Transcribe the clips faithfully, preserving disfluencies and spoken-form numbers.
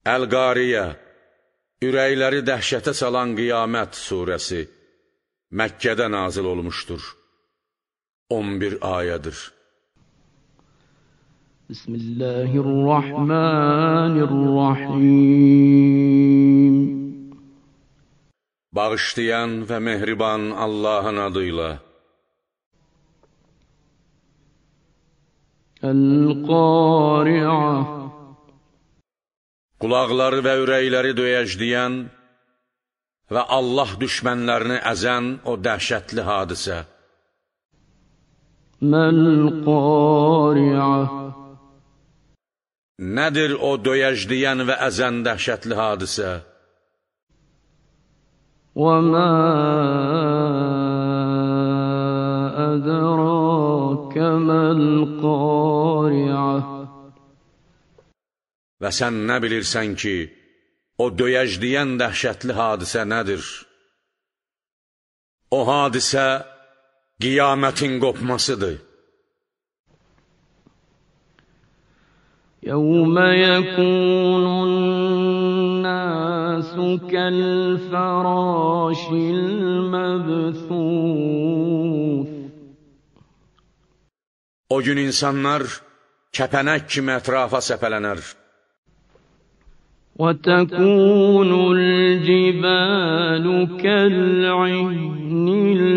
Əl-Qariyə, ürəkləri dəhşətə salan Qiyamət surəsi Məkkədə nazil olmuşdur. on bir ayədir. Bismillahirrahmanirrahim. Bağışlayan və mehriban Allahın adıyla. Əl-Qari'ə. Qulaqları və ürəkləri döyəcləyən və Allah düşmənlərini əzən o dəhşətli hadisə. Məl-Qari'ə. Nədir o döyəcləyən və əzən dəhşətli hadisə? Və mə ədrəkə məl-Qari'ə. Və sən nə bilirsən ki, o döyəcləyən dəhşətli hadisə nədir? O hadisə Qiyamətin qopmasıdır. Yəvmə yəkunun-nəsu kəl-fərəşil-məbthûs. O gün insanlar kəpənək kimi ətrafa səpələnər. وَتَكُونُ الْجِبَالُ كَالْعِهْنِ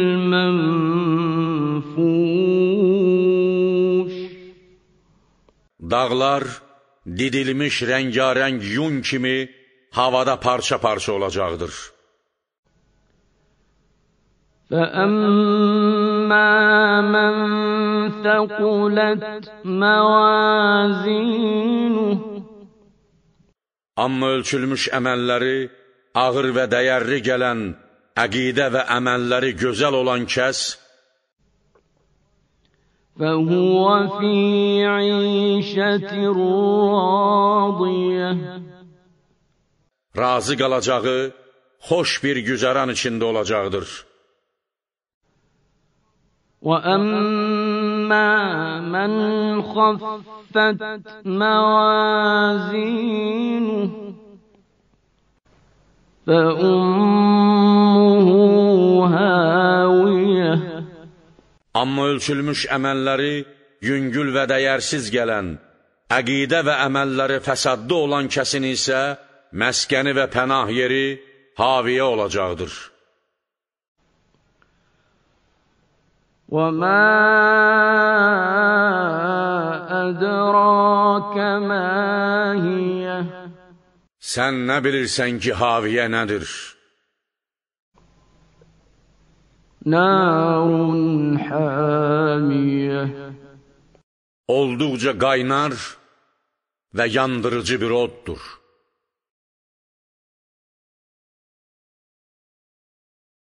الْمَنْفُوشِ. Dağlar didilmiş rəngarəng yun kimi havada parça-parça olacaqdır. فَأَمَّا مَنْ ثَقُلَتْ مَوَازِينُهُ. Amma ölçülmüş əməlləri ağır və dəyərli gələn, əqidə və əməlləri gözəl olan kəs فَهُوَ فِي عِيشَةٍ رَاضِيَةٍ. Razı qalacağı, xoş bir güzəran içində olacaqdır. وَأَمَّا مَنْ خَفَّتْ مَوَازِينُهُ فَأُمُّهُ هَاوِيَةٌ. Amma ölçülmüş əməlləri yüngül və dəyərsiz gələn, əqidə və əməlləri fəsadlı olan kəsin isə məskəni və pənah yeri haviyə olacaqdır. وَمَا أَدْرَاكَ مَا هِيَهْ. Sən nə bilirsən ki, haviyə nədir? Nārun hāmiyəh. Olduqca qaynar və yandırıcı bir oddur.